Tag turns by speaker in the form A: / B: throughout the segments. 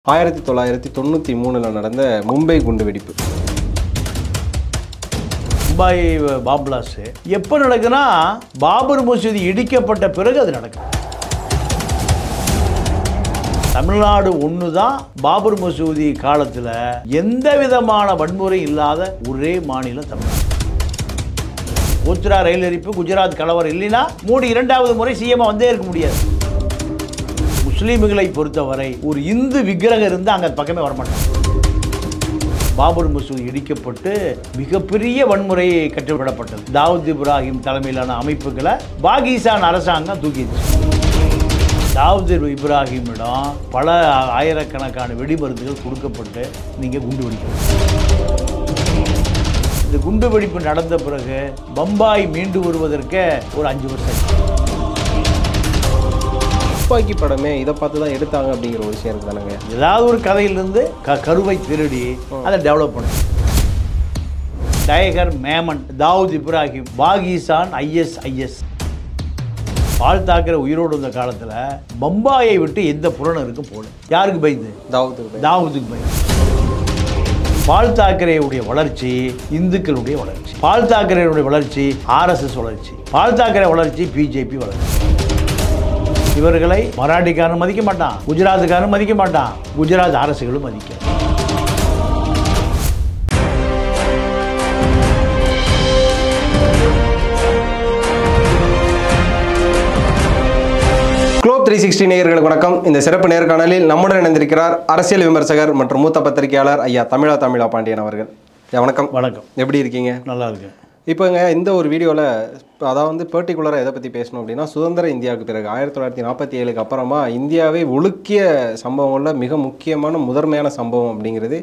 A: 1993 நடந்த மும்பை குண்டுவெடிப்பு.
B: Mumbai bomb blast எப்போ நடக்குன்னா பாபர் மசூதி இடிக்கப்பட்ட பிறகு அது நடக்கும். தமிழ்நாடு ஒன்று தான் பாபர் மசூதி காலத்தில் எந்த விதமான வன்முறை இல்லாத ஒரே மாநிலம் தமிழ்நாடு. கோத்ரா ரயில் எரிப்பு, குஜராத் கலவரம் இல்லைன்னா மோடி இரண்டாவது முறை சிஎம் வந்தே இருக்க முடியாது. முஸ்லீம்களை பொறுத்தவரை ஒரு இந்து விக்கிரகம் இருந்தால் அங்கே பக்கமே வரமாட்டாங்க. பாபர் மசூதி இடிக்கப்பட்டு மிகப்பெரிய வன்முறை கட்டுவிடப்பட்டது. தாவூத் இப்ராஹிம் தலைமையிலான அமைப்புகளை பாகிஸ்தான் அரசாங்கம் தூக்கிடுச்சு. தாவூத் இப்ராஹிமிடம் பல ஆயிரக்கணக்கான வெடிமருந்துகள் கொடுக்கப்பட்டு நீங்கள் குண்டு வெடிக்கணும். இந்த குண்டு வெடிப்பு நடந்த பிறகு பம்பாய் மீண்டு வருவதற்கு ஒரு 5 வருஷம்.
A: துப்பாக்கி படமே இதை பார்த்து தான் எடுத்தாங்க அப்படிங்கிற ஒரு விஷயம் இருக்கு தானங்க.
B: ஏதாவது ஒரு கதையிலிருந்து கருவை திருடி அதை டெவலப் பண்ணு. Tiger Memon, Dawood Ibrahim, Pakistan ISIS. பால் தாக்கரே உயிரோடு இருந்த காலத்தில் பம்பாயை விட்டு எந்த புறநருக்கும் போல. யாருக்கு பயந்து? தாவூத்துக்கு பயந்து. பால் தாக்கரேவுடைய வளர்ச்சி இந்துக்களுடைய வளர்ச்சி, பால் தாக்கரேவுடைய வளர்ச்சி RSS வளர்ச்சி, பால் தாக்கரே வளர்ச்சி BJP வளர்ச்சி. இவர்களை மராட்டிக்காரன் மதிக்க மாட்டான், குஜராத்துக்காரன் மதிக்க மாட்டான், குஜராத் அரசுகளும் மதிக்க.
A: குளோப் 360 நேயர்களுக்கு வணக்கம். இந்த சிறப்பு நேர்காணலில் நம்முடன் இணைந்திருக்கிறார் அரசியல் விமர்சகர் மற்றும் மூத்த பத்திரிகையாளர் ஐயா தமிழா பாண்டியன் அவர்கள். வணக்கம்.
B: வணக்கம்.
A: எப்படி இருக்கீங்க?
B: நல்லா இருக்கேன்.
A: இப்போங்க இந்த ஒரு வீடியோவில் அதாவது பர்டிகுலராக எதை பற்றி பேசணும் அப்படின்னா, சுதந்திர இந்தியாவுக்கு பிறகு 1947க்கு அப்புறமா இந்தியாவை ஒழுக்கிய சம்பவங்களில் மிக முக்கியமான முதன்மையான சம்பவம் அப்படிங்கிறது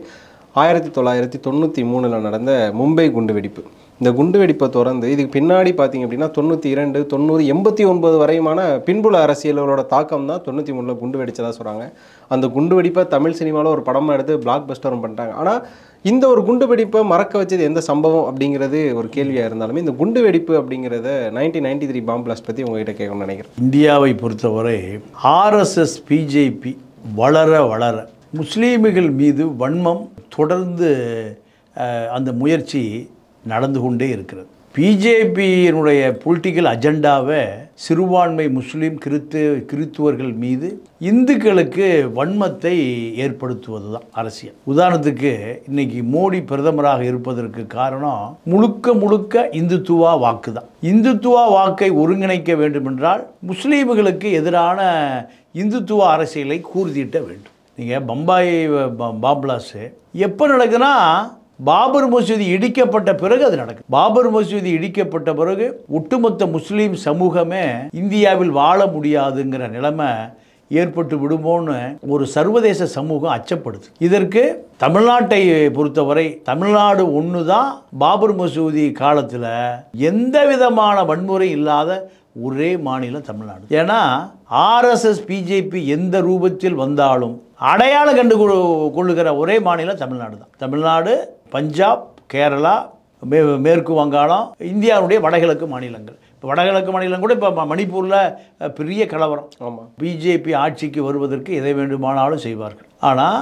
A: 1993 நடந்த மும்பை குண்டுவெடிப்பு. இந்த குண்டுவெடிப்பை தொடர்ந்து இதுக்கு பின்னாடி பார்த்தீங்க அப்படின்னா 92, 90, 89 வரையுமான பின்புல அரசியலோட தாக்கம் தான் 93 குண்டு வெடிச்சதாக சொல்கிறாங்க. அந்த குண்டுவெடிப்பை தமிழ் சினிமாவில் ஒரு படமாக எடுத்து பிளாக் பஸ்டரும் பண்ணிட்டாங்க. ஆனால் இந்த ஒரு குண்டுவெடிப்பை மறக்க வச்சது எந்த சம்பவம் அப்படிங்கிறது ஒரு கேள்வியாக இருந்தாலுமே, இந்த குண்டுவெடிப்பு அப்படிங்கிறத 1993 பாம் பிளாஸ்ட் பற்றி உங்ககிட்ட கேட்கணும்னு நினைக்கிறேன்.
B: இந்தியாவை பொறுத்தவரை RSS BJP வளர முஸ்லீம்கள் மீது வன்மம் தொடர்ந்து அந்த முயற்சி நடந்து கொண்டே இருக்கிறது. பிஜேபியினுடைய பொலிட்டிக்கல் அஜெண்டாவை சிறுபான்மை முஸ்லீம் கிறித்துவர்கள் மீது இந்துக்களுக்கு வன்மத்தை ஏற்படுத்துவது தான் அரசியல். உதாரணத்துக்கு இன்னைக்கு மோடி பிரதமராக இருப்பதற்கு காரணம் முழுக்க இந்துத்துவா வாக்கு தான். இந்துத்துவா வாக்கை ஒருங்கிணைக்க வேண்டுமென்றால் முஸ்லீம்களுக்கு எதிரான இந்துத்துவ அரசியலை கூர்தீட்ட வேண்டும். நீங்கள் பம்பாய் பாம் பிளாஸ்ட் எப்போ நடக்குன்னா பாபர் மசூதி இடிக்கப்பட்ட பிறகு அது நடக்கும். பாபர் மசூதி இடிக்கப்பட்ட பிறகு ஒட்டுமொத்த முஸ்லீம் சமூகமே இந்தியாவில் வாழ முடியாதுங்கிற நிலைமை ஏற்பட்டு விடுமோன்னு ஒரு சர்வதேச சமூகம் அச்சப்படுது. இதற்கு தமிழ்நாட்டை பொறுத்தவரை தமிழ்நாடு ஒன்று தான் பாபர் மசூதி காலத்தில் எந்த விதமான வன்முறை இல்லாத ஒரே மாநிலம் தமிழ்நாடு. ஏன்னா RSS BJP எந்த ரூபத்தில் வந்தாலும் அடையாளம் கண்டு கொள்ளுகிற ஒரே மாநிலம் தமிழ்நாடு தான். தமிழ்நாடு, பஞ்சாப், கேரளா, மேற்கு வங்காளம், இந்தியாவுடைய வடகிழக்கு மாநிலங்கள். இப்போ வடகிழக்கு மாநிலம் கூட இப்போ மணிப்பூரில் பெரிய கலவரம். ஆமாம், BJP ஆட்சிக்கு வருவதற்கு எதை வேண்டுமானாலும் செய்வார்கள். ஆனால்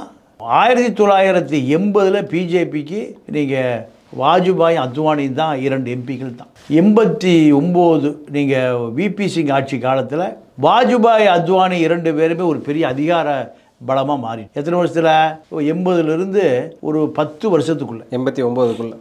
B: 1980 BJPக்கு நீங்கள் வாஜ்பாய், அத்வானி தான் 2 MPக்கள் தான். 89 நீங்கள் VP சிங் ஆட்சி காலத்தில் வாஜ்பாய், அத்வானி 2 பேருமே ஒரு பெரிய அதிகார பலமாக மாறி எத்தனை வருஷத்தில் 80லிருந்து ஒரு 10 வருஷத்துக்குள்ள 89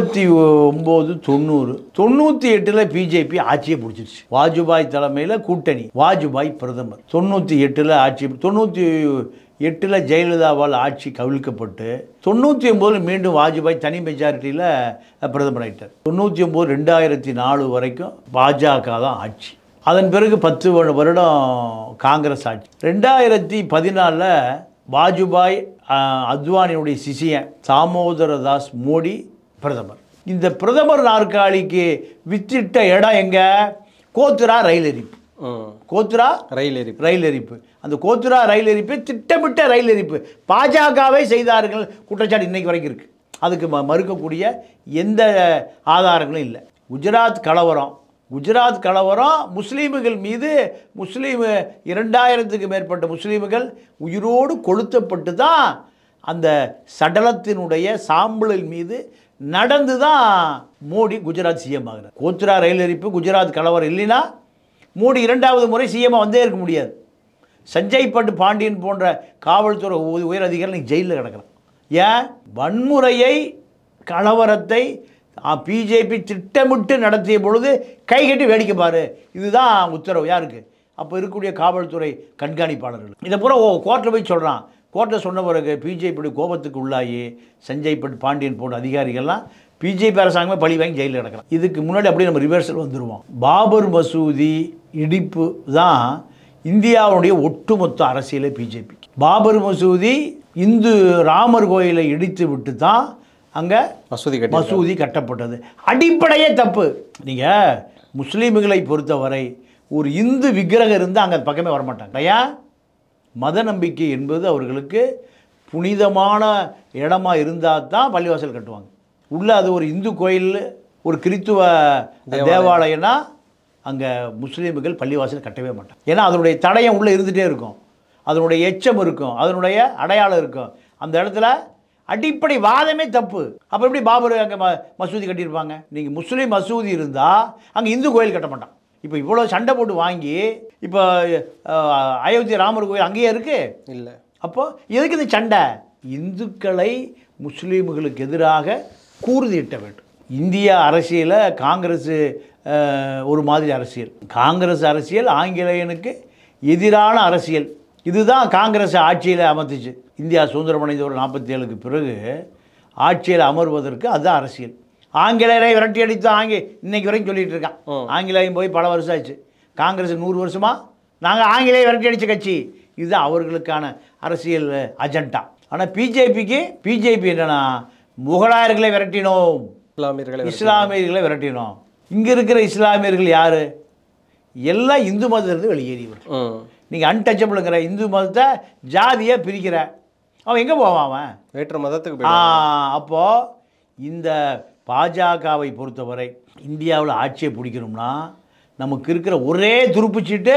B: 90 98 BJP ஆட்சியை பிடிச்சிருச்சு. வாஜ்பாய் தலைமையில் கூட்டணி, வாஜ்பாய் பிரதமர். 98 ஆட்சி, 98 ஜெயலலிதாவால் ஆட்சி கவிழ்க்கப்பட்டு 99 மீண்டும் வாஜ்பாய் தனி மெஜாரிட்டியில் பிரதமர் ஆகிட்டார். 99 2004 வரைக்கும் பாஜக தான் ஆட்சி. அதன் பிறகு 10 வருடம் காங்கிரஸ் ஆட்சி. 2014 வாஜ்பாய், அத்வானியுடைய சிஷியன் தாமோதரதாஸ் மோடி பிரதமர். இந்த பிரதமர் நாற்காலிக்கு வித்திட்ட இடம் எங்க? கோத்ரா ரயில் எரிப்பு. கோத்ரா ரயில் எரிப்பு. அந்த கோத்ரா ரயில் எரிப்பு திட்டமிட்ட ரயில் எரிப்பு பாஜகவை செய்தார்கள் குற்றச்சாட்டு இன்னைக்கு வரைக்கும் இருக்கு. அதுக்கு மறுக்கக்கூடிய எந்த ஆதாரங்களும் இல்லை. குஜராத் கலவரம் குஜராத் கலவரம் முஸ்லீம்கள் மீது 2000க்கு மேற்பட்ட முஸ்லீம்கள் உயிரோடு கொளுத்தப்பட்டு தான் அந்த சடலத்தினுடைய சாம்பலின் மீது நடந்து தான் மோடி குஜராத் சிஎம் ஆகிறார். கோத்ரா ரயில் எரிப்பு குஜராத் கலவரம் இல்லைன்னா மோடி 2வது முறை சிஎம்மாக வந்தே இருக்க முடியாது. சஞ்சய் பட் பாண்டியன் போன்ற காவல்துறை உயர் அதிகாரிகள் ஜெயிலில் கிடக்கிறான். ஏன்? வன்முறையை கலவரத்தை பிஜேபி திட்டமிட்டு நடத்திய பொழுது கைகட்டி வேடிக்கை பாரு, இதுதான் உத்தரவு. யாருக்கு? அப்போ இருக்கக்கூடிய காவல்துறை கண்காணிப்பாளர்கள். இதை பூரா கோர்ட்டில் போய் சொல்கிறான். கோர்ட்டில் சொன்ன பிறகு பிஜேபியுடைய கோபத்துக்கு உள்ளாகி சஞ்சய் பட் பாண்டியன் போன்ற அதிகாரிகள்லாம் பிஜேபி அரசாங்கமே பழி வாங்கி ஜெயிலில் கிடக்கிறான். இதுக்கு முன்னாடி அப்படியே நம்ம ரிவர்சல் வந்துடுவோம். பாபர் மசூதி இடிப்பு தான் இந்தியாவுடைய ஒட்டுமொத்த அரசியலே பிஜேபி. பாபர் மசூதி இந்து ராமர் கோயிலை இடித்து விட்டு தான் அங்கே மசூதி கட்டப்பட்டது. அடிப்படையே தப்பு. நீங்கள் முஸ்லீம்களை பொறுத்தவரை ஒரு இந்து விக்கிரகம் இருந்தால் அங்கே பக்கமே வரமாட்டாங்க. ஏன்? மத நம்பிக்கை என்பது அவர்களுக்கு புனிதமான இடமா இருந்தால் தான் பள்ளிவாசல் கட்டுவாங்க. உள்ள அது ஒரு இந்து கோயில், ஒரு கிறித்துவ தேவாலயம்னா அங்கே முஸ்லீம்கள் பள்ளிவாசல் கட்டவே மாட்டாங்க. ஏன்னா அதனுடைய தடயம் உள்ளே இருந்துகிட்டே இருக்கும், அதனுடைய எச்சம் இருக்கும், அதனுடைய அடையாளம் இருக்கும். அந்த இடத்துல அடிப்படை வாதமே தப்பு. அப்போ எப்படி பாபர் அங்கே மசூதி கட்டியிருப்பாங்க? நீங்கள் முஸ்லீம் மசூதி இருந்தால் அங்கே இந்து கோயில் கட்ட மாட்டான். இப்போ இவ்வளோ சண்டை போட்டு வாங்கி இப்போ அயோத்தி ராமர் கோயில் அங்கேயே இருக்குது இல்லை. அப்போது எதுக்கு இந்த சண்டை? இந்துக்களை முஸ்லீம்களுக்கு எதிராக கூர்திட்ட வேண்டும். இந்திய அரசியலை காங்கிரஸ் ஒரு மாதிரி அரசியல், காங்கிரஸ் அரசியல் ஆங்கிலேயனுக்கு எதிரான அரசியல். இதுதான் காங்கிரஸ் ஆட்சியில் அமர்த்துச்சு. இந்தியா சுதந்திரம் அடைந்த ஒரு 47க்கு பிறகு ஆட்சியில் அமர்வதற்கு அதுதான் அரசியல். ஆங்கிலேயரை விரட்டி அடித்து இன்னைக்கு வரைக்கும் சொல்லிட்டு இருக்கான். ஆங்கிலேயம் போய் பல வருஷம் ஆச்சு. காங்கிரஸ் 100 வருஷமா நாங்கள் ஆங்கிலேய விரட்டி அடித்த கட்சி. இதுதான் அவர்களுக்கான அரசியல் அஜெண்டா. ஆனால் பிஜேபி என்னன்னா முகலாயர்களை விரட்டினோம், இஸ்லாமியர்களை விரட்டினோம். இங்கே இருக்கிற இஸ்லாமியர்கள் யார்? எல்லாம் இந்து மதத்திலிருந்து வெளியேறியவர்கள். நீங்கள் அன்டச்சபிளுங்கிற இந்து மதத்தை ஜாதியாக பிரிக்கிற அவன் எங்கே போவான்? அவன்
A: வேற்று மதத்துக்கு.
B: அப்போது இந்த பாஜகவை பொறுத்தவரை இந்தியாவில் ஆட்சியை பிடிக்கணும்னா நமக்கு இருக்கிற ஒரே துருப்புச்சீட்டு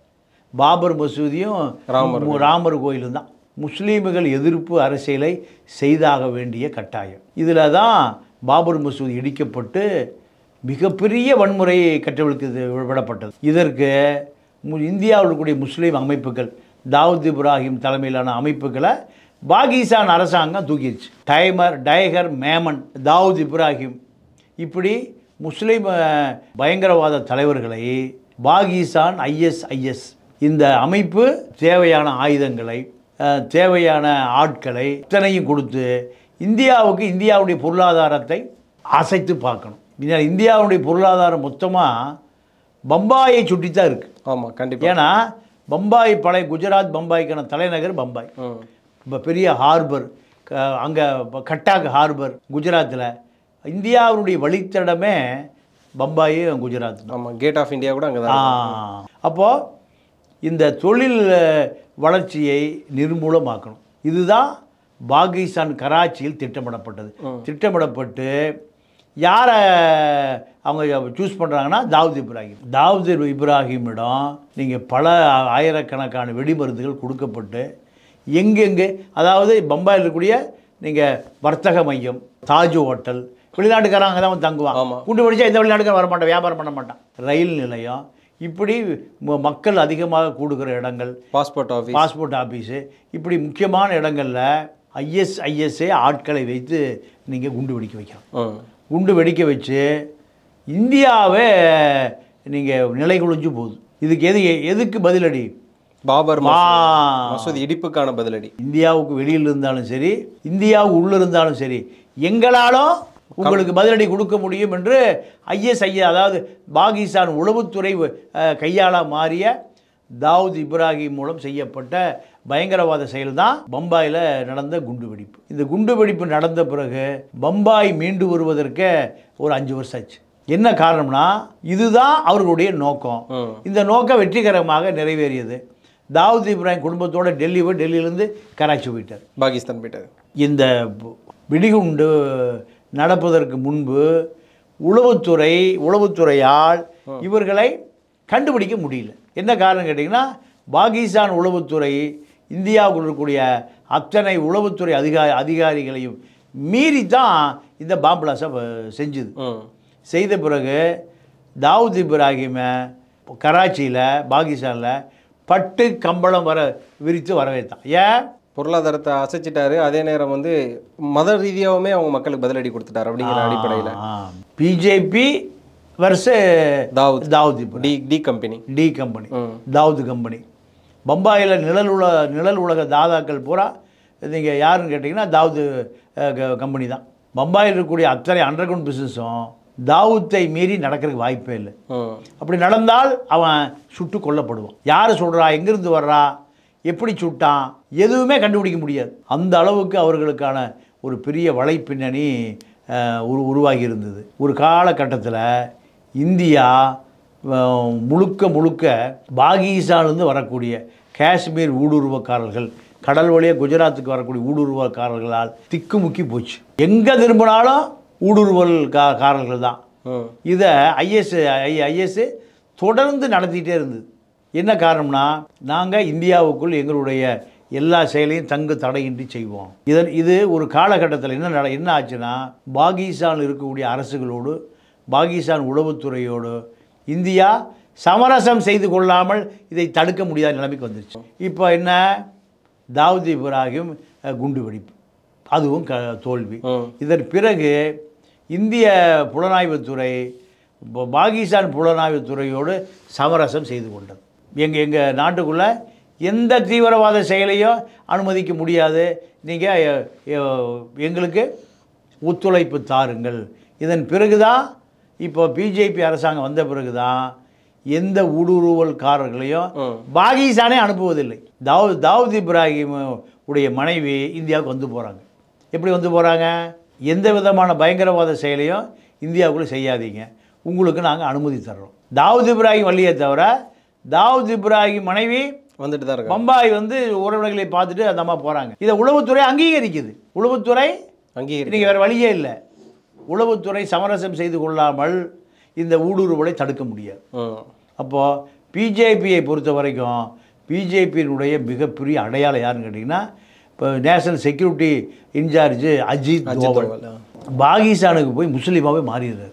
B: பாபர் மசூதியும் ராமர் கோயிலும் தான். முஸ்லீம்கள் எதிர்ப்பு அரசியலை செய்தாக வேண்டிய கட்டாயம். இதில் தான் பாபர் மசூதி இடிக்கப்பட்டு மிகப்பெரிய வன்முறை கட்டவிழ்க்கு விடப்பட்டது. இதற்கு இந்தியாவில் இருக்கக்கூடிய முஸ்லீம் அமைப்புகள், தாவூத் இப்ராஹிம் தலைமையிலான அமைப்புகளை பாகிஸ்தான் அரசாங்கம் தூக்கிடுச்சு. டைகர் மேமன், தாவூத் இப்ராஹிம் இப்படி முஸ்லீம் பயங்கரவாத தலைவர்களை பாகிஸ்தான் ISIS இந்த அமைப்பு தேவையான ஆயுதங்களை, தேவையான ஆட்களை இத்தனையும் கொடுத்து இந்தியாவுடைய பொருளாதாரத்தை அசைத்து பார்க்கணும். இந்தியாவுடைய பொருளாதாரம் மொத்தமாக பம்பாயை சுட்டித்தான் இருக்குது.
A: ஆமாம், கண்டிப்பாக.
B: ஏன்னா பம்பாய் பழைய குஜராத் பம்பாய்க்கான தலைநகர் பம்பாய். இப்போ பெரிய ஹார்பர் அங்கே கட்டாக் ஹார்பர் குஜராத்தில். இந்தியாவுடைய வழித்தடமே பம்பாயும் குஜராத்.
A: ஆமாம், கேட் ஆஃப் இந்தியா கூட அங்கே தான்.
B: அப்போது இந்த தொழில் வளர்ச்சியை நிர்மூலமாக்கணும். இதுதான் பாகிஸ்தான் கராச்சியில் திட்டமிடப்பட்டு யாரை அவங்க சூஸ் பண்ணுறாங்கன்னா தாவூத் இப்ராஹிமிடம் நீங்கள் பல ஆயிரக்கணக்கான வெடிமருந்துகள் கொடுக்கப்பட்டு எங்கெங்கே, அதாவது பம்பாயில் இருக்கக்கூடிய நீங்கள் வர்த்தக மையம், தாஜ் ஹோட்டல், வெளிநாட்டுக்காரங்க தான் தங்குவான். குண்டு பிடிச்சா எந்த வெளிநாட்டுக்காரன் வரமாட்டான், வியாபாரம் பண்ண மாட்டான். ரயில் நிலையம், இப்படி மக்கள் அதிகமாக கூடுகிற இடங்கள், பாஸ்போர்ட் ஆஃபீஸு, இப்படி முக்கியமான இடங்களில் ISISஏ ஆட்களை வைத்து நீங்கள் குண்டு வெடிக்க வைக்கலாம். குண்டு வெடிக்க வச்சு இந்தியாவே நீங்கள் நிலை குலைஞ்சு போகுது. இதுக்கு எதுக்கு பதிலடி?
A: பாபர் மசூதி இடிப்புக்கான பதிலடி.
B: இந்தியாவுக்கு வெளியில் இருந்தாலும் சரி, இந்தியாவுக்கு உள்ளே இருந்தாலும் சரி, எங்களாலும் உங்களுக்கு பதிலடி கொடுக்க முடியும் என்று ISIS, அதாவது பாகிஸ்தான் உளவுத்துறை கையாள மாறிய தாவூத் இப்ராஹிம் மூலம் செய்யப்பட்ட பயங்கரவாத செயல் தான் பம்பாயில் நடந்த குண்டுவெடிப்பு. இந்த குண்டுவெடிப்பு நடந்த பிறகு பம்பாய் மீண்டு வருவதற்கு ஒரு 5 வருஷம் ஆச்சு. என்ன காரணம்னா இதுதான் அவர்களுடைய நோக்கம். இந்த நோக்கம் வெற்றிகரமாக நிறைவேறியது. தாவூத் இப்ராஹிம் குடும்பத்தோட டெல்லியிலேருந்து கராச்சி போயிட்டார்,
A: பாகிஸ்தான் போயிட்டார்.
B: இந்த வெடிகுண்டு நடப்பதற்கு முன்பு உளவுத்துறையால் இவர்களை கண்டுபிடிக்க முடியல. என்ன காரணம் கேட்டிங்கன்னா, பாகிஸ்தான் உளவுத்துறை இந்தியாவுக்குள் இருக்கக்கூடிய அத்தனை உளவுத்துறை அதிகாரிகளையும் மீறி தான் இந்த பாம்பு பிளாஸ்டை செஞ்சுது. செய்த பிறகு தாவூத் இப்ராஹிமை கராச்சியில் பாகிஸ்தானில் பட்டு கம்பளம் விரித்து வரவேற்றான். ஏன்?
A: பொருளாதாரத்தை அசைச்சிட்டாரு, அதே நேரம் வந்து மத ரீதியாகவுமே அவங்க மக்களுக்கு பதிலடி கொடுத்துட்டாரு அப்படிங்கிற அடிப்படையில்.
B: BJP versus Dawood
A: D company
B: Dawood company. பம்பாயில் நிழல் உலக தாதாக்கள் பூரா நீங்கள் யாருன்னு கேட்டிங்கன்னா தாவூத் கம்பெனி தான். பம்பாயில் இருக்கக்கூடிய அத்தனை அண்டர் கிரவுண்ட் பிஸ்னஸும் தாவூத்தை மீறி நடக்கிறதுக்கு வாய்ப்பே இல்லை. அப்படி நடந்தால் அவன் சுட்டு கொல்லப்படுவான். யார் சொல்கிறா, எங்கேருந்து வர்றா, எப்படி சுட்டான், எதுவுமே கண்டுபிடிக்க முடியாது. அந்த அளவுக்கு அவர்களுக்கான ஒரு பெரிய வலைப்பின்னணி உருவாகி இருந்தது. ஒரு காலகட்டத்தில் இந்தியா முழுக்க பாகிஸ்தானிலிருந்து வரக்கூடிய காஷ்மீர் ஊடுருவக்காரர்கள், கடல் வழியாக குஜராத்துக்கு வரக்கூடிய ஊடுருவக்காரர்களால் திக்குமுக்கி போச்சு. எங்கே திரும்பினாலும் ஊடுருவல்காரர்கள் தான். இதை ஐஎஸ் தொடர்ந்து நடத்திக்கிட்டே இருந்தது. என்ன காரணம்னா, நாங்கள் இந்தியாவுக்குள் எங்களுடைய எல்லா செயலையும் தடையின்றி செய்வோம். இது ஒரு காலகட்டத்தில் என்ன ஆச்சுன்னா, பாகிஸ்தானில் இருக்கக்கூடிய அரசுகளோடு பாகிஸ்தான் உளவுத்துறையோடு இந்தியா சமரசம் செய்து கொள்ளாமல் இதை தடுக்க முடியாத நிலைமைக்கு வந்துருச்சு. இப்போ என்ன, தாவூத் இப்ராஹிம் குண்டு வெடிப்பு, அதுவும் தோல்வி. இதன் பிறகு இந்திய புலனாய்வுத்துறை பாகிஸ்தான் புலனாய்வுத்துறையோடு சமரசம் செய்து கொண்டது. எங்கள் நாட்டுக்குள்ளே எந்த தீவிரவாத செயலையும் அனுமதிக்க முடியாது, நீங்கள் எங்களுக்கு ஒத்துழைப்பு தாருங்கள். இதன் பிறகு தான், இப்போ பிஜேபி அரசாங்கம் வந்த பிறகு தான் எந்த ஊடுருவல்காரர்களையும் பாகிஸ்தானே அனுப்புவதில்லை. தாவூத் இப்ராஹிம் உடைய மனைவி இந்தியாவுக்கு வந்து போகிறாங்க. எப்படி வந்து போகிறாங்க? எந்த விதமான பயங்கரவாத செயலையும் இந்தியாவுக்குள்ளே செய்யாதீங்க, உங்களுக்கு நாங்கள் அனுமதி தர்றோம். தாவூத் இப்ராஹிம் வழியை தவிர தாவூத் இப்ராஹிம் மனைவி
A: வந்துட்டு தான் இருக்கு.
B: பம்பாய் வந்து உறவினர்களை பார்த்துட்டு அந்த அம்மா போகிறாங்க. இதை உளவுத்துறை அங்கீகரிக்குது. உளவுத்துறை நீங்கள் வேறு வழியே இல்லை. உளவுத்துறை சமரசம் செய்து கொள்ளாமல் இந்த ஊடுருவலை தடுக்க முடியாது. அப்போது பிஜேபியை பொறுத்த வரைக்கும் பிஜேபியினுடைய மிகப்பெரிய அடையாளம் யாருன்னு கேட்டிங்கன்னா, இப்போ national security in charge Ajit Doval பாகிஸ்தானுக்கு போய் முஸ்லீமாகவே மாறிடுறார்.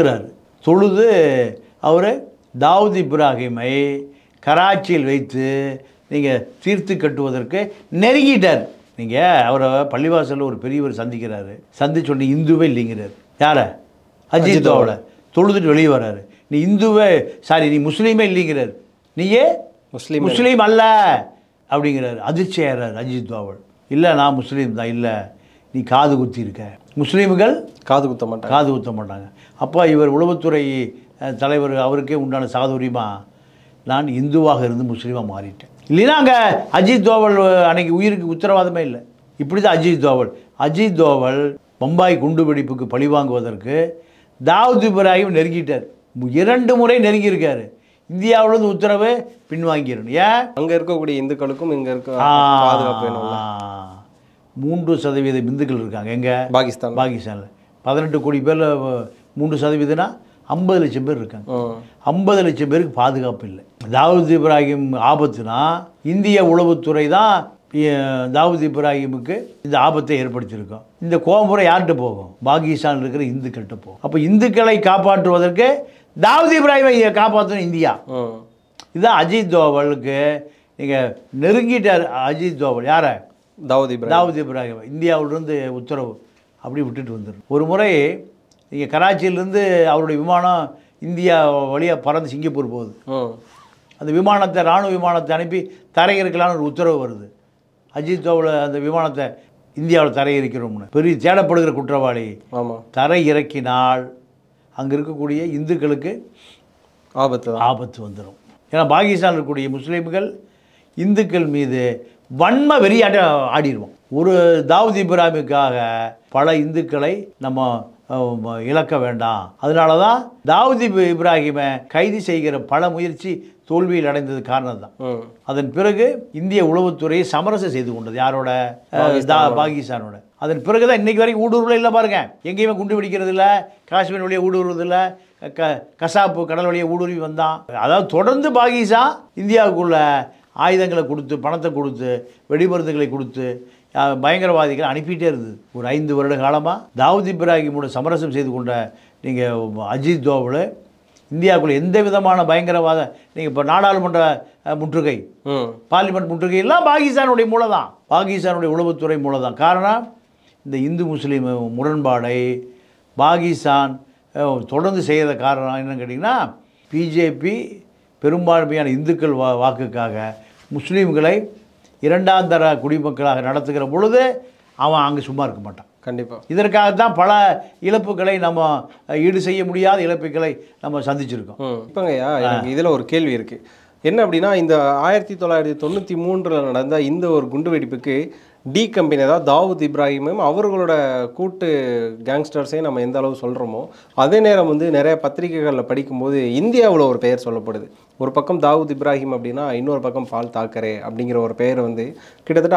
B: தொழுது அவர் தாவூத் இப்ராஹிமை கராச்சியில் வைத்து நீங்கள் தீர்த்து கட்டுவதற்கு நெருங்கிட்டார். நீங்கள் அவரை பள்ளிவாசலில் ஒரு பெரியவர் சந்திக்கிறாரு. சந்திச்சு சொன்ன இந்துவே இல்லைங்கிறார். யாரை? அஜித் தோவலை. தொழுதுட்டு வெளியே வர்றாரு. நீ இந்துவே, நீ முஸ்லீமே இல்லைங்கிறார். நீயே முஸ்லீம் அல்ல அப்படிங்கிறாரு. அதிர்ச்சி ஆகிறார் அஜித் தோவல். இல்லை, நான் முஸ்லீம் தான். இல்லை, நீ காது குத்தி இருக்க. முஸ்லீம்கள் காது குத்த மாட்டாங்க. அப்போ இவர் உளவுத்துறை தலைவர் அவருக்கே உண்டான சாதுரியமாக, நான் இந்துவாக இருந்து முஸ்லீமாக மாறிட்டேன். இல்லைன்னா அங்கே அஜித் தோவல் அன்னைக்கு உயிருக்கு உத்தரவாதமே இல்லை. இப்படி தான் அஜித் தோவல் பம்பாய் குண்டுவெடிப்புக்கு பழிவாங்குவதற்கு தாவூத் இப்ராஹிம் நெருங்கிட்டார். 2 முறை நெருங்கியிருக்காரு. இந்தியாவிலிருந்து உத்தரவு பின்வாங்கிடணும். ஏன்? அங்கே இருக்கக்கூடிய இந்துக்களுக்கும் இங்கே இருக்க பாதுகாப்பு வேணும். 3% இந்துக்கள் இருக்காங்க. எங்கே? பாகிஸ்தானில் 18 கோடி பேரில் 3%னா 50 லட்சம் பேர் இருக்காங்க. 50 லட்சம் பேருக்கு பாதுகாப்பு இல்லை. தாவூத் இப்ராஹிம் ஆபத்துனா இந்திய உளவுத்துறை தான் தாவூத் இப்ராஹிமுக்கு இந்த ஆபத்தை ஏற்படுத்தியிருக்கோம். இந்த கோபுரம் யார்கிட்ட போகும்? பாகிஸ்தானில் இருக்கிற இந்துக்கள்கிட்ட போகும். அப்போ இந்துக்களை காப்பாற்றுவதற்கு தாவூத் இப்ராஹிமை காப்பாற்றணும் இந்தியா. இதுதான் அஜித் தோவலுக்கு நீங்கள் நெருங்கிட்டார். அஜித் தோவல் யாரை? தாவூத் இப்ராஹிம் இந்தியாவிலிருந்து உத்தரவு அப்படி விட்டுட்டு வந்துடும். ஒரு முறை நீங்கள் கராச்சியிலேருந்து அவருடைய விமானம் இந்தியா வழியாக பறந்து சிங்கப்பூர் போகுது. அந்த விமானத்தை, இராணுவ விமானத்தை அனுப்பி தரையிறக்கலான்னு ஒரு உத்தரவு வருது. அஜித் தோவல் அந்த விமானத்தை இந்தியாவில் தரையிறக்கிறோம்னு பெரிய தேடப்படுகிற குற்றவாளி. தரை இறக்கினால் அங்கே இருக்கக்கூடிய இந்துக்களுக்கு ஆபத்து வந்துடும். ஏன்னா பாகிஸ்தானில் இருக்கக்கூடிய முஸ்லீம்கள் இந்துக்கள் மீது வன்ம வெறியாட்ட ஆடிடுவோம். ஒரு தாவூத் இப்ராஹிமுக்காக பல இந்துக்களை நம்ம இழக்க வேண்டாம். அதனால தான் தாவூத் இப்ராஹிமை கைது செய்கிற பல முயற்சி தோல்வியில் அடைந்தது காரணம் தான். அதன் பிறகு இந்திய உளவுத்துறையை சமரசம் செய்து கொண்டது. யாரோட? பாகிஸ்தானோட. அதன் பிறகு தான் இன்றைக்கு வரைக்கும் ஊடுருவல் இல்லை. பாருங்கள், எங்கேயுமே குண்டு வெடிக்கிறது இல்லை, காஷ்மீர் வழியாக ஊடுருவது இல்லை, கசாப்பு கடல் வழியை ஊடுருவி வந்தான். அதாவது தொடர்ந்து பாகிஸ்தான் இந்தியாவுக்குள்ள ஆயுதங்களை கொடுத்து, பணத்தை கொடுத்து, வெடிமருந்துகளை கொடுத்து பயங்கரவாதிகள் அனுப்பிட்டே இருந்தது. ஒரு 5 வருட காலமாக தாவூத் இப்ராஹிமோட சமரசம் செய்து கொண்ட நீங்கள் அஜித் தோவல் இந்தியாவுக்குள்ள எந்த விதமான பயங்கரவாத நீங்கள் இப்போ நாடாளுமன்ற முற்றுகை, பார்லிமெண்ட் முற்றுகை எல்லாம் பாகிஸ்தானுடைய மூலம் தான், பாகிஸ்தானுடைய உளவுத்துறை மூலம் தான். காரணம் இந்த இந்து முஸ்லீம் முரண்பாடை பாகிஸ்தான் தொடர்ந்து செய்கிற காரணம் என்னன்னு கேட்டிங்கன்னா, பிஜேபி பெரும்பான்மையான இந்துக்கள் வாக்குக்காக முஸ்லீம்களை 2ஆம் தர குடிமக்களாக நடத்துகிற பொழுது அவன் அங்கே சும்மா இருக்க மாட்டான்.
A: கண்டிப்பாக
B: இதற்காகத்தான் பல இழப்புகளை நம்ம ஈடு செய்ய முடியாத இழப்புகளை நம்ம சந்திச்சிருக்கோம்.
A: இப்போங்கய்யா எனக்கு இதில் ஒரு கேள்வி இருக்குது. என்ன அப்படின்னா, இந்த 1993 நடந்த இந்த ஒரு குண்டுவெடிப்புக்கு டி கம்பெனி, அதாவது தாவூத் இப்ராஹிமும் அவர்களோட கூட்டு கேங்ஸ்டர்ஸையும் நம்ம எந்த அளவு சொல்கிறோமோ, அதே நேரம் வந்து நிறைய பத்திரிகைகளில் படிக்கும்போது இந்தியாவில் ஒரு பெயர் சொல்லப்படுது. ஒரு பக்கம் தாவூத் இப்ராஹிம் அப்படின்னா, இன்னொரு பக்கம் பால் தாக்கரே அப்படிங்கிற ஒரு பெயர் வந்து கிட்டத்தட்ட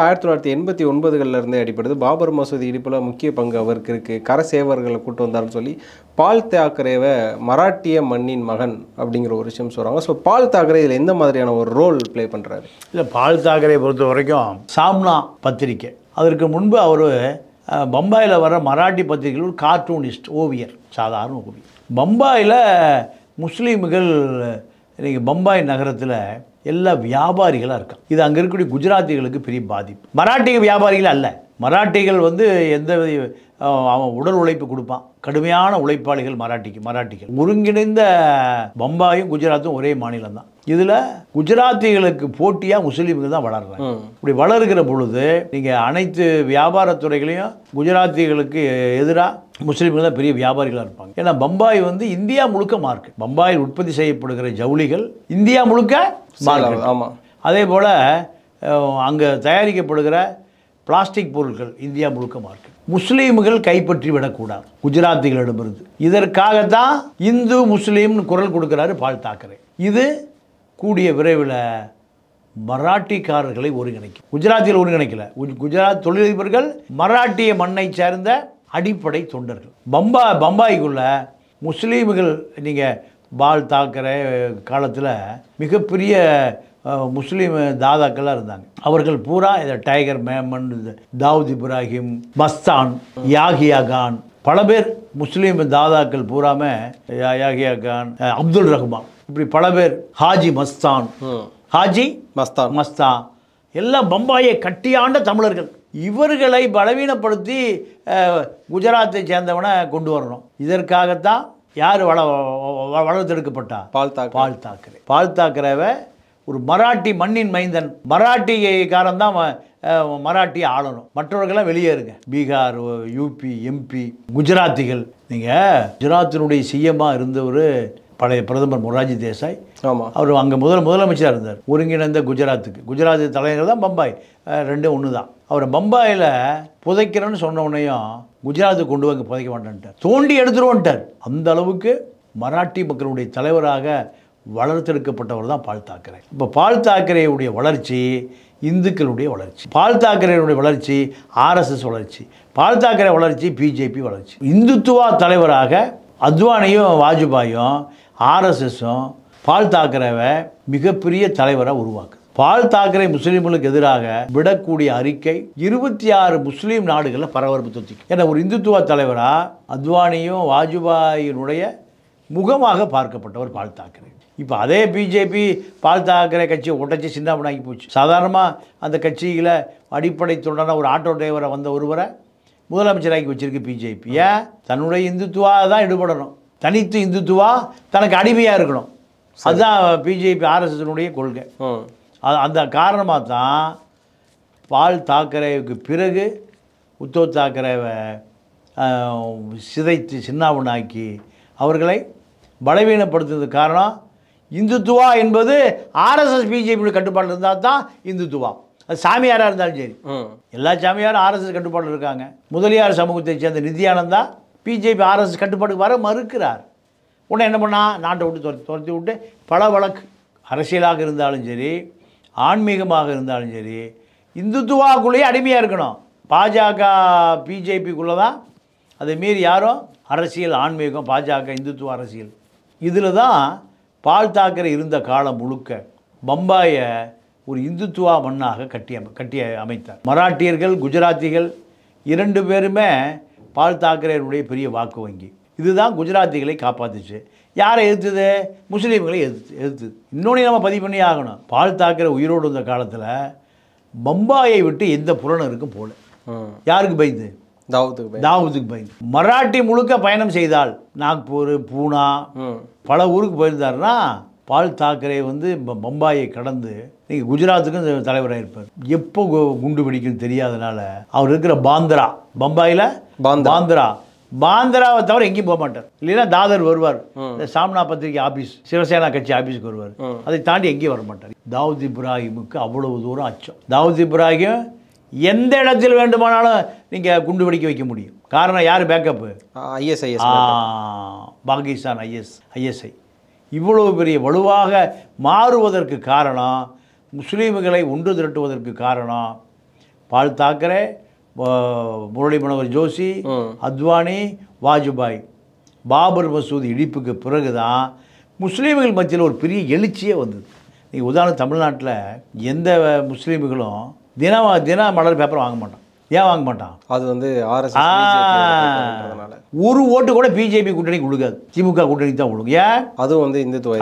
A: 1989 இருந்தே அடிப்படுது. பாபர் மசூதி இடிப்பில் முக்கிய பங்கு அவருக்கு இருக்குது, கர சேவர்களை கூட்டு வந்தார்னு சொல்லி பால் தாக்கரேவை மராட்டிய மண்ணின் மகன் அப்படிங்கிற ஒரு விஷயம் சொல்கிறாங்க. ஸோ பால் தாக்கரே இதில் எந்த மாதிரியான ஒரு ரோல் ப்ளே பண்ணுறாரு?
B: இல்லை, பால் தாக்கரே பொறுத்த வரைக்கும் சாம்னா பத்திரிக்கை, அதற்கு முன்பு அவர் பம்பாயில் வர மராட்டி பத்திரிகையில் ஒரு கார்ட்டூனிஸ்ட், ஓவியர், சாதாரண ஓவியர். பம்பாயில் முஸ்லீம்கள் இன்றைக்கி பம்பாய் நகரத்தில் எல்லா வியாபாரிகளாக இருக்காங்க. இது அங்கே இருக்கக்கூடிய குஜராத்திகளுக்கு பெரிய பாதிப்பு. மராட்டிய வியாபாரிகள் அல்ல, மராட்டிகள் வந்து எந்த அவன் உடல் உழைப்பு கொடுப்பான், கடுமையான உழைப்பாளிகள் மராட்டிகள். ஒருங்கிணைந்த பம்பாயும் குஜராத்தும் ஒரே மாநிலம் தான். இதில் குஜராத்திகளுக்கு போட்டியாக முஸ்லீம்கள் தான் வளர்றாங்க. இப்படி வளர்கிற பொழுது நீங்கள் அனைத்து வியாபாரத்துறைகளையும் குஜராத்திகளுக்கு எதிராக முஸ்லீம்கள் தான் பெரிய வியாபாரிகளாக இருப்பாங்க. ஏன்னா பம்பாய் வந்து இந்தியா முழுக்க மார்க்கெட், பம்பாயில் உற்பத்தி செய்யப்படுகிற ஜவுளிகள் இந்தியா முழுக்க மார்க்கெட்.
A: ஆமாம்.
B: அதே போல் அங்கே தயாரிக்கப்படுகிற பிளாஸ்டிக் பொருட்கள் இந்தியா முழுக்க மார்க்கெட். முஸ்லீம்கள் கைப்பற்றி விடக்கூடாது குஜராத்திகளிடமிருந்து. இதற்காகத்தான் இந்து முஸ்லீம்னு குரல் கொடுக்குறாரு பால் தாக்கரே. இது கூடிய விரைவில் மராட்டிக்காரர்களை ஒருங்கிணைக்கும். குஜராத்தில் ஒருங்கிணைக்கல, குஜராத் தொழிலதிபர்கள் மராட்டிய மண்ணை சேர்ந்த அடிப்படை தொண்டர்கள். பம்பாய்க்குள்ள முஸ்லீம்கள், நீங்கள் பால் தாக்கரே காலத்தில் மிகப்பெரிய முஸ்லீம் தாதாக்கள்லாம் இருந்தாங்க. அவர்கள் பூரா இந்த டைகர் மேமன், தாவூத் இப்ராஹிம், மஸ்தான், யாகியா கான், பல பேர் முஸ்லீம் தாதாக்கள் பூராமே, யாகியா கான், அப்துல் ரஹ்மான், இப்படி பல பேர், ஹாஜி மஸ்தான், ஹாஜி மஸ்தான் எல்லாம் பம்பாயை கட்டியாண்ட தமிழர்கள். இவர்களை பலவீனப்படுத்தி குஜராத்தை சேர்ந்தவனை கொண்டு வரணும். இதற்காகத்தான் யார் வளர்த்தெடுக்கப்பட்டா? பால் தாக்கரே. பால் தாக்கரேவை ஒரு மராட்டி மண்ணின் மைந்தன், மராட்டிக்காரன் தான் மராட்டியை ஆளணும், மற்றவர்களெல்லாம் வெளியேறுங்க. பீகார், யூபி, எம்பி, குஜராத்திகள். நீங்கள் குஜராத்தினுடைய சிஎம்மாக இருந்தவர் பழைய பிரதமர் மொரார்ஜி தேசாய்.
A: ஆமாம்.
B: அவர் அங்கே முதலமைச்சராக இருந்தார். ஒருங்கிணைந்த குஜராத் தலைநகர் தான் பம்பாய், ரெண்டும் ஒன்று தான். அவரை பம்பாயில் புதைக்கிறேன்னு சொன்ன உடனேயும் குஜராத்துக்கு கொண்டு வந்து புதைக்க மாட்டேன்ட்டார், தோண்டி எடுத்துருவோன்ட்டார். அந்த அளவுக்கு மராட்டி மக்களுடைய தலைவராக வளர்த்தெடுக்கப்பட்டவர் தான் பால் தாக்கரே. இப்போ பால் தாக்கரேயுடைய வளர்ச்சி இந்துக்களுடைய வளர்ச்சி, பால் தாக்கரேயுடைய வளர்ச்சி ஆர்எஸ்எஸ் வளர்ச்சி, பால் தாக்கரே வளர்ச்சி பிஜேபி வளர்ச்சி. இந்துத்துவா தலைவராக அத்வானியும் வாஜ்பாயும் ஆர்எஸ்எஸும் பால் தாக்கரேவை மிகப்பெரிய தலைவராக உருவாக்குது. பால் தாக்கரே முஸ்லீம்களுக்கு எதிராக விடக்கூடிய அறிக்கை 26 முஸ்லீம் நாடுகளில் பரபரப்பு தொத்திக்கும். ஏன்னா ஒரு இந்துத்துவ தலைவராக அத்வானியும் வாஜ்பாயினுடைய முகமாக பார்க்கப்பட்டவர் பால் தாக்கரே. இப்போ அதே பிஜேபி பால் தாக்கரே கட்சியை உடைச்சி சின்னாபனாக்கி போச்சு. சாதாரணமாக அந்த கட்சியில் அடிப்படை தொண்டனா ஒரு ஆட்டோ டிரைவரை வந்த ஒருவரை முதலமைச்சராக்கி வச்சிருக்கு பிஜேபி. ஏன்? தன்னுடைய இந்துத்துவா தான் ஈடுபடணும், தனித்து இந்துத்துவா தனக்கு அடிமையாக இருக்கணும். அதுதான் பிஜேபி ஆர்எஸ்எஸ்னுடைய கொள்கை. அந்த காரணமாக தான் பால் தாக்கரேவுக்கு பிறகு உத்தவ் தாக்கரேவை சிதைத்து சின்னாபனாக்கி அவர்களை பலவீனப்படுத்துறது காரணம் இந்துத்துவா என்பது ஆர்எஸ்எஸ் பிஜேபியோட கட்டுப்பாட்டில் இருந்தால் தான் இந்துத்துவா. அது சாமியாராக இருந்தாலும் சரி, எல்லா சாமியாரும் ஆர்எஸ்எஸ் கட்டுப்பாட்டில் இருக்காங்க. முதலியார் சமூகத்தை சேர்ந்த நித்யானந்தா பிஜேபி ஆர்எஸ்எஸ் கட்டுப்பாட்டுக்கு வர மறுக்கிறார். உடனே என்ன பண்ணால் நாட்டை விட்டு துரத்தி விட்டு பல வழக்கு, அரசியலாக இருந்தாலும் சரி ஆன்மீகமாக இருந்தாலும் சரி இந்துத்துவாக்குள்ளேயே அடிமையாக இருக்கணும். பாஜக பிஜேபிக்குள்ளே தான் அதை மீறி யாரும் அரசியல் ஆன்மீகம், பாஜக இந்துத்துவ அரசியல் இதில் தான் பால் தாக்கரே இருந்த காலம் முழுக்க பம்பாயை ஒரு இந்துத்துவா மண்ணாக கட்டி அமைத்தார். மராட்டியர்கள், குஜராத்திகள் 2 பேருமே பால் தாக்கரேனுடைய பெரிய வாக்கு வங்கி. இதுதான் குஜராத்திகளை காப்பாற்றுச்சு. யாரை எதிர்த்தது? முஸ்லீம்களை எதிர்த்து. இன்னொன்று நம்ம பதிவு பண்ணி ஆகணும். பால் தாக்கரே உயிரோடு இருந்த காலத்தில் பம்பாயை விட்டு எந்த புலனருக்கும் போகல. யாருக்கு பயந்து? தாவூதுக்கு பயந்து. மராட்டி முழுக்க பயணம் செய்தால் நாக்பூர், பூனா, பல ஊருக்கு போயிருந்தாருன்னா பால் தாக்கரே வந்து பம்பாயை கடந்து நீங்கள் குஜராத்துக்கும் தலைவராக இருப்பார். எப்போ குண்டு வெடிக்குன்னு தெரியாதனால அவர் இருக்கிற பாந்திரா, பம்பாயில் பாந்திராவை தவிர எங்கேயும் போக மாட்டார். இல்லைன்னா தாதர் வருவார், இந்த சாம்னா பத்திரிகை ஆஃபீஸ், சிவசேனா கட்சி ஆஃபீஸுக்கு வருவார். அதை தாண்டி எங்கேயும் வர மாட்டார். தாவூத் இப்ராஹிமுக்கு அவ்வளவு தூரம் அச்சம். தாவூத் இப்ராஹிம் எந்த இடத்தில் வேண்டுமானாலும் நீங்கள் குண்டு வெடிக்க வைக்க முடியும். காரணம் யார் பேக்கப்பு? பாகிஸ்தான் ஐஎஸ்ஐ. இவ்வளவு பெரிய வலுவாக மாறுவதற்கு காரணம், முஸ்லீம்களை ஒன்று திரட்டுவதற்கு காரணம் பால் தாக்கரே, முரளி மனோகர் ஜோஷி, அத்வானி, வாஜ்பாய். பாபர் மசூதி இடிப்புக்கு பிறகு தான் முஸ்லீம்கள் மத்தியில் ஒரு பெரிய எழுச்சியே வந்தது. நீங்கள் உதாரணம் தமிழ்நாட்டில் எந்த முஸ்லீம்களும் தினம் மலர் பேப்பர் வாங்க மாட்டான். ஏன் வாங்க மாட்டான்?
A: அது வந்து
B: ஒரு ஓட்டு கூட பிஜேபி கூட்டணிக்கு கொடுக்காது, திமுக கூட்டணிக்கு தான் கொடுக்கும். ஏன்?
A: அதுவும் வந்து இந்துத்துவ.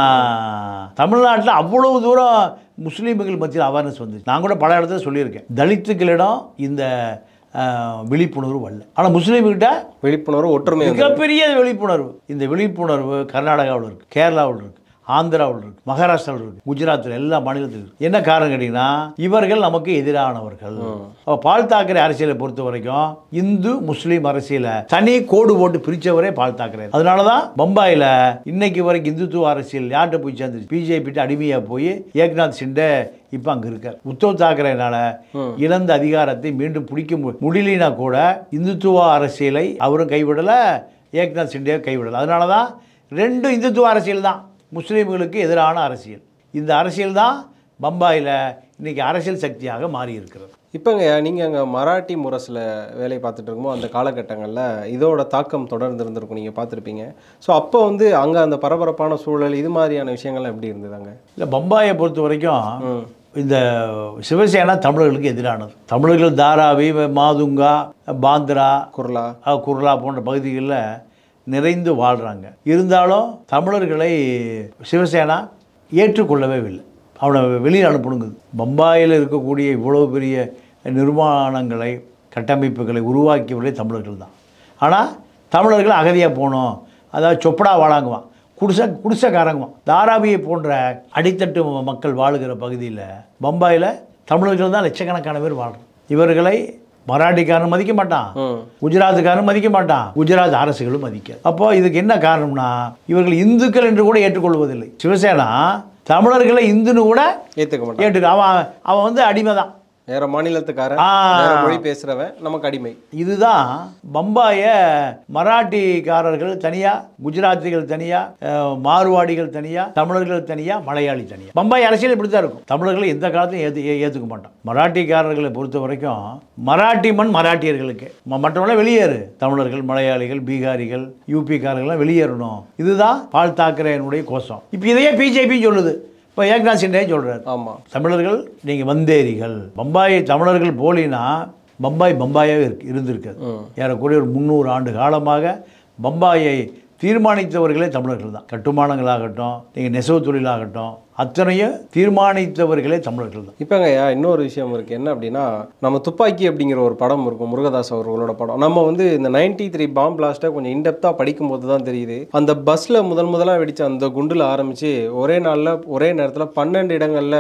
B: தமிழ்நாட்டில் அவ்வளவு தூரம் முஸ்லீம்கள் மத்தியில் அவேர்னஸ் வந்துச்சு. நான் கூட பல இடத்துல சொல்லியிருக்கேன், தலித்துக்களிடம் இந்த விழிப்புணர்வு வரல. ஆனால் முஸ்லீம்கிட்ட
A: விழிப்புணர்வு, ஒற்றுமை,
B: மிகப்பெரிய விழிப்புணர்வு. இந்த விழிப்புணர்வு கர்நாடகாவில் இருக்குது, கேரளாவில் இருக்குது, ஆந்திராவில் இருக்குது, மகாராஷ்டிராவில் இருக்குது, குஜராத்தில், எல்லா மாநிலத்திலும் இருக்குது. என்ன காரணம் கேட்டிங்கன்னா, இவர்கள் நமக்கு எதிரானவர்கள். பால் தாக்கரே அரசியலை பொறுத்த வரைக்கும் இந்து முஸ்லீம் அரசியலை தனி கோடு போட்டு பிரித்தவரே பால் தாக்கரே. அதனால தான் பம்பாயில் இன்னைக்கு வரைக்கும் இந்துத்துவ அரசியல் யார்கிட்ட போய் சேர்ந்துச்சு? பிஜேபிட்டு அடிமையாக போய் ஏக்நாத் ஷிண்டே இப்போ அங்கே இருக்கார். உத்தவ் தாக்கரேனால இழந்த அதிகாரத்தை மீண்டும் பிடிக்க முடியலனா கூட இந்துத்துவ அரசியலை அவரும் கைவிடலை, ஏக்நாத் ஷிண்டே கைவிடலை. அதனால தான் ரெண்டும் இந்துத்துவ அரசியல் தான், முஸ்லீம்களுக்கு எதிரான அரசியல். இந்த அரசியல் தான் பம்பாயில் இன்றைக்கி அரசியல் சக்தியாக மாறி இருக்கிறது.
A: இப்போங்க நீங்கள் அங்கே மராட்டி முரசில் வேலை பார்த்துட்டு இருக்கும்போது அந்த காலகட்டங்களில் இதோட தாக்கம் தொடர்ந்து இருந்திருக்கும், நீங்கள் பார்த்துருப்பீங்க. ஸோ அப்போ வந்து அங்கே அந்த பரபரப்பான சூழல், இது மாதிரியான விஷயங்கள்லாம் எப்படி இருந்ததுங்க?
B: இல்லை, பம்பாயை பொறுத்த வரைக்கும் இந்த சிவசேனா தமிழர்களுக்கு எதிரானது. தமிழர்கள் தாராவி, மாதுங்கா, பாந்திரா, குர்லா போன்ற பகுதிகளில் நிறைந்து வாழ்கிறாங்க. இருந்தாலும் தமிழர்களை சிவசேனா ஏற்றுக்கொள்ளவே இல்லை. அவனை வெளியில் அனுப்பணுங்குது. பம்பாயில் இருக்கக்கூடிய இவ்வளோ பெரிய நிர்மாணங்களை, கட்டமைப்புகளை உருவாக்கியவர்களே தமிழர்கள் தான். ஆனால் தமிழர்கள் அகதியாக போகணும், அதாவது சொப்படா வாழாங்குவான், குடிசைக்காரங்குவான். தாராவியை போன்ற அடித்தட்டு மக்கள் வாழுகிற பகுதியில் பம்பாயில் தமிழர்கள் தான் லட்சக்கணக்கான பேர் வாழ்கிறோம். இவர்களை மராட்டிக்காரன் மதிக்க மாட்டான், குஜராத்துக்காரன் மதிக்க மாட்டான், குஜராத் அரசுகளும் மதிக்காது. அப்போ இதுக்கு என்ன காரணம்னா, இவர்கள் இந்துக்கள் என்று கூட ஏற்றுக்கொள்வதில்லை. சிவசேனா தமிழர்களை இந்துன்னு கூட ஏற்றுக்க அவன் வந்து அடிமை தான்,
A: வேற மாநிலத்துக்காரன், மொழி பேசுறவன், நமக்கு அடிமை.
B: இதுதான் பம்பாயை மராட்டிக்காரர்கள் தனியா, குஜராத்திகள் தனியா, மார்வாடிகள் தனியா, தமிழர்கள் தனியா, மலையாளி தனியா. பம்பாய் அரசியல் இப்படி தான் இருக்கும். தமிழர்களை எந்த காலத்தையும் ஏற்றுக்க மாட்டான். மராட்டிக்காரர்களை பொறுத்த வரைக்கும் மராட்டி மண் மராட்டியர்களுக்கு, மற்றவங்களாம் வெளியேறு. தமிழர்கள், மலையாளிகள், பீகாரிகள், யூபிக்காரர்கள்லாம் வெளியேறணும். இதுதான் பால் தாக்கரேனுடைய கோஷம். இப்போ இதையே பிஜேபி சொல்லுது. இப்போ ஏக்நாத் ஷிண்டே சொல்கிறார், ஆமாம், தமிழர்கள் நீங்கள் வந்தேரிகள். பம்பாய் தமிழர்கள் போலினா பம்பாயாகவே இருந்திருக்காது. ஏறக்குறைய ஒரு 300 ஆண்டு காலமாக பம்பாயை தீர்மானித்தவர்களே தமிழர்கள் தான். கட்டுமானங்களாகட்டும், நீங்கள் நெசவு தொழிலாகட்டும், அத்தனையும் தீர்மானித்தவர்களே தமிழர்கள் தான்.
A: இப்போங்க இன்னொரு விஷயம் இருக்குது. என்ன அப்படின்னா, நம்ம துப்பாக்கி அப்படிங்கிற ஒரு படம் இருக்கும், முருகதாஸ் அவர்களோட படம். நம்ம வந்து இந்த 93 பாம் பிளாஸ்ட்டை கொஞ்சம் இன்டெப்த்தாக படிக்கும்போது தான் தெரியுது, அந்த பஸ்ஸில் முதலாக வெடித்த அந்த குண்டில் ஆரம்பித்து ஒரே நாளில் ஒரே நேரத்தில் 12 இடங்களில்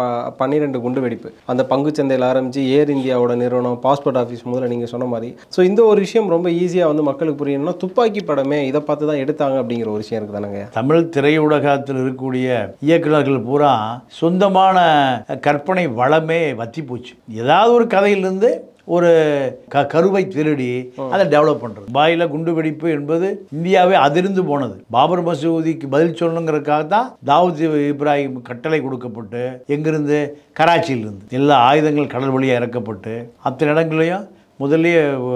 A: 12 குண்டு வெடிப்பு. அந்த பங்குச்சந்தையில் ஆரம்பித்து ஏர் இந்தியாவோட நிறுவனம், பாஸ்போர்ட் ஆஃபீஸ் முதல்ல நீங்கள் சொன்ன மாதிரி. ஸோ இந்த ஒரு விஷயம் ரொம்ப ஈஸியாக வந்து மக்களுக்கு புரியணும்னா, துப்பாக்கி படமே இதை பார்த்து தான் எடுத்தாங்க அப்படிங்கிற ஒரு விஷயம் இருக்குது தானங்க.
B: தமிழ் திரையுலகத்தில் இருக்கக்கூடிய இயக்குனர் பூரா சொந்தமான கற்பனை வளமே வத்தி போச்சு. ஏதாவது ஒரு கதையிலிருந்து ஒரு கருவை திருடி அதை டெவலப் பண்றது. பாயில குண்டு வெடிப்பு என்பது இந்தியாவே அதிர்ந்து போனது. பாபர் மசூதிக்கு பதில் சொல்லணுங்கிறதுக்காக தான் தாவூத் இப்ராஹிம் கட்டளை கொடுக்கப்பட்டு, எங்கிருந்து? கராச்சியிலிருந்து எல்லா ஆயுதங்கள் கடல் வழியாக இறக்கப்பட்டு, அத்தனை இடங்களையும் முதல்ல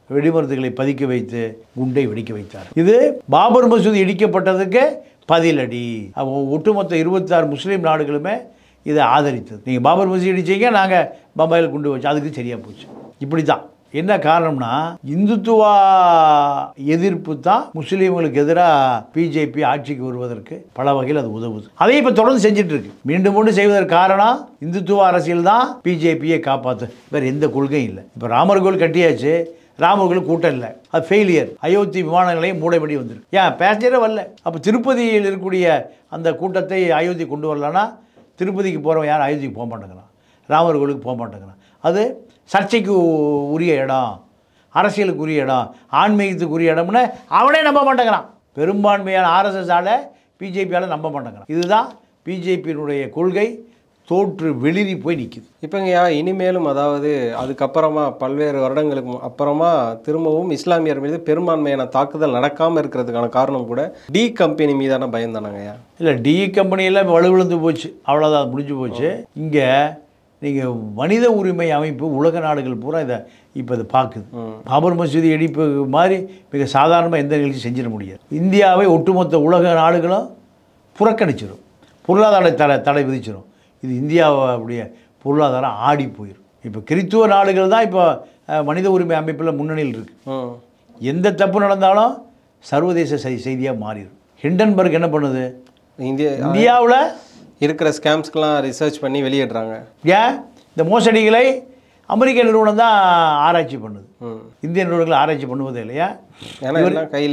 B: வெடிமருந்துகளை பதுக்கி வைத்து குண்டை வெடிக்க வைத்தார். இது பாபர் மசூதி இடிக்கப்பட்டதுக்கு பதிலடி. ஒட்டுமொத்த 26 முஸ்லீம் நாடுகளுமே இதை ஆதரித்தது. நீங்கள் பாபர் மசூதி இடிச்சீங்க, நாங்கள் பம்பாயில் குண்டு வச்சோம், அதுக்கு சரியாக போச்சு. இப்படி தான். என்ன காரணம்னா இந்துத்துவா எதிர்ப்பு தான் முஸ்லீம்களுக்கு எதிராக பிஜேபி ஆட்சிக்கு வருவதற்கு பல வகையில் அது உதவுது. அதை இப்போ தொடர்ந்து செஞ்சுட்டு இருக்கு. மீண்டும் மீண்டும் செய்வதற்கு காரணம் இந்துத்துவ அரசியல் தான் பிஜேபியை காப்பாற்று, வேறு எந்த கொள்கையும் இல்லை. இப்போ ராமர் கோவில் கட்டியாச்சு, ராமர் கோவில் கூட்டம் இல்லை, அது ஃபெயிலியர். அயோத்தி விமான நிலையம் மூடபடி வந்துருக்கு. ஏன் பேசஞ்சரே வரல. அப்போ திருப்பதியில் இருக்கக்கூடிய அந்த கூட்டத்தை அயோத்தி கொண்டு வரலன்னா திருப்பதிக்கு போகிறவன் யாரும் அயோத்திக்கு போக மாட்டேங்கிறான், ராமர் கோவிலுக்கு போக மாட்டேங்கிறான். அது சர்ச்சைக்கு உரிய இடம், அரசியலுக்கு உரிய இடம், ஆன்மீகத்துக்கு உரிய இடம்னு அவனே நம்ப மாட்டேங்கிறான். பெரும்பான்மையான ஆர்எஸ்எஸ்ஸால் பிஜேபியால் நம்ப மாட்டேங்கிறான். இதுதான் பிஜேபியினுடைய கொள்கை தோற்று வெளிரி போய் நிற்குது.
A: இப்போங்கய்யா இனிமேலும் அதாவது அதுக்கப்புறமா பல்வேறு வருடங்களுக்கு அப்புறமா திரும்பவும் இஸ்லாமியர் மீது பெரும்பான்மையான தாக்குதல் நடக்காமல் இருக்கிறதுக்கான காரணம் கூட டி கம்பெனி மீதான பயம் தானங்கய்யா?
B: இல்லை, டி கம்பெனியெல்லாம் வலுவிழந்து போச்சு, அவ்வளோதான், முடிஞ்சு போச்சு. இங்கே நீங்கள் மனித உரிமை அமைப்பு உலக நாடுகள் பூரா இதை இப்போ இதை பார்க்குது. பாபர் மசூதி இடிப்பு மாதிரி மிக சாதாரணமாக எந்த நிகழ்ச்சி செஞ்சிட முடியாது. இந்தியாவை ஒட்டுமொத்த உலக நாடுகளும் புறக்கணிச்சிடும், பொருளாதார தடை விதிச்சிடும். இது இந்தியாவுடைய பொருளாதாரம் ஆடி போயிடும். இப்போ கிறித்துவ நாடுகள் தான் இப்போ மனித உரிமை அமைப்பில் முன்னணியில் இருக்குது. எந்த தப்பு நடந்தாலும் சர்வதேச செய்தியாக மாறிடும். ஹிண்டன்பர்க் என்ன பண்ணுது, இந்தியாவில்
A: இருக்கிற ஸ்கேம்ஸ்க்கெலாம் ரிசர்ச் பண்ணி வெளியிடுறாங்க.
B: ஏன் இந்த மோசடிகளை அமெரிக்க நிறுவனம் தான் ஆராய்ச்சி பண்ணுது, இந்திய நிறுவனங்கள் ஆராய்ச்சி பண்ணுவதே இல்லையா?
A: ஏன்னா கையில்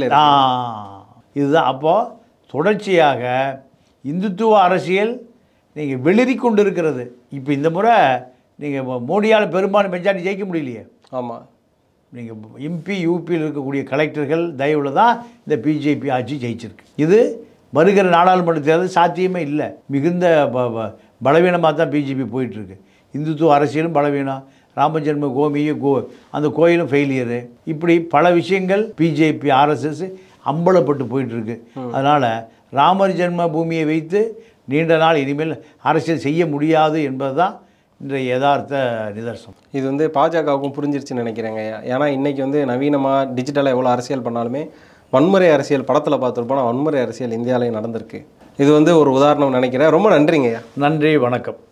B: இதுதான். அப்போது தொடர்ச்சியாக இந்துத்துவ அரசியல் நீங்கள் வெளிரி கொண்டு இருக்கிறது. இப்போ இந்த முறை நீங்கள் மோடியால் பெரும்பாலும் மெஜாரிட்டி ஜெயிக்க முடியலையே.
A: ஆமாம்,
B: நீங்கள் எம்பி யூபியில் இருக்கக்கூடிய கலெக்டர்கள் தயவில் தான் இந்த பிஜேபி ஆட்சி ஜெயிச்சிருக்கு. இது வருகிற நாடாளுமன்ற தேர்தல் சாத்தியமே இல்லை. மிகுந்த பலவீனமாக தான் பிஜேபி போயிட்டுருக்கு. இந்துத்துவ அரசியலும் பலவீனம், ராமஜென்ம அந்த கோயிலும் ஃபெயிலியரு, இப்படி பல விஷயங்கள் பிஜேபி ஆர்எஸ்எஸ் அம்பலப்பட்டு போயிட்டுருக்கு. அதனால் ராமர் ஜென்ம பூமியை வைத்து நீண்ட நாள் இனிமேல் அரசியல் செய்ய முடியாது என்பது தான் இன்றைய யதார்த்த நிதர்சனம்.
A: இது வந்து பாஜகவுக்கும் புரிஞ்சிருச்சுன்னு நினைக்கிறேங்க. ஏன்னா இன்றைக்கி வந்து நவீனமாக டிஜிட்டலாக எவ்வளோ அரசியல் பண்ணாலுமே வன்முறை அரசியல் படத்தில் பார்த்துருப்போம், வன்முறை அரசியல் இந்தியாவிலேயும் நடந்திருக்கு. இது வந்து ஒரு உதாரணம் நினைக்கிறேன். ரொம்ப நன்றிங்கய்யா.
B: நன்றி, வணக்கம்.